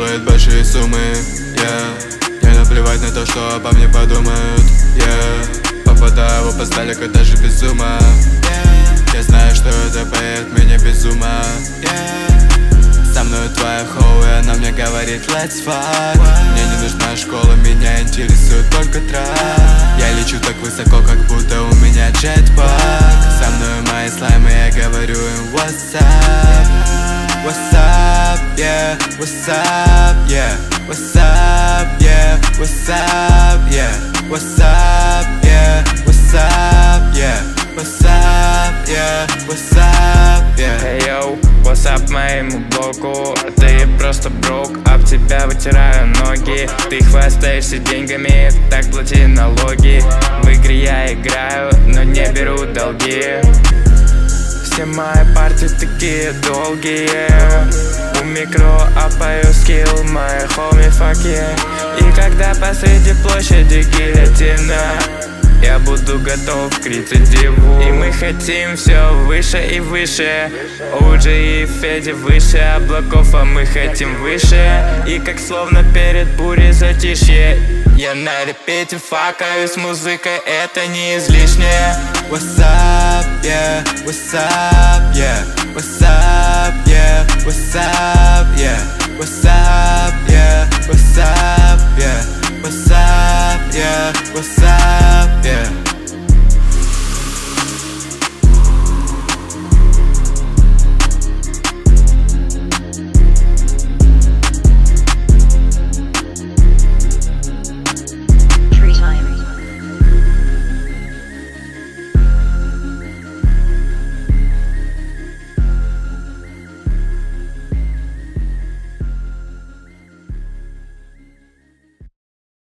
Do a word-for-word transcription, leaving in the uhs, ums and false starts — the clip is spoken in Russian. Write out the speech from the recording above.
делает большие суммы, yeah. Мне наплевать на то, что обо мне подумают, yeah. Попадаю в постели, когда же без ума, yeah. Я знаю, что это поет меня без ума, yeah. Со мной твоя хоу, и она мне говорит let's fuck. Мне не нужна школа, меня интересует только трак. Я лечу так высоко, как будто у меня джетпак. Со мной мои слаймы, я говорю им what's up, what's up, yeah, what's up, yeah, what's up, yeah, what's up, yeah, what's up, yeah, what's up, yeah, what's up, yeah, what's up, yeah. Hey yo, what's up моему блоку? Ты просто брок, об тебя вытираю ноги. Ты хвастаешься деньгами, так плати налоги. В игре я играю, но не беру долги. Все мои партии такие долгие. У микро апаю скилл, мои хоми факи. И когда посреди площади гильотина, я буду готов к рецидиву. И мы хотим все выше и выше. Оуджи и Феди выше облаков, а мы хотим выше. И как словно перед бурей затишье, я на репете факаю с музыкой, это не излишнее. What's up, yeah, what's up, yeah, what's up, yeah, what's up, yeah, what's up, yeah, what's up, yeah, what's up, yeah, what's up, yeah.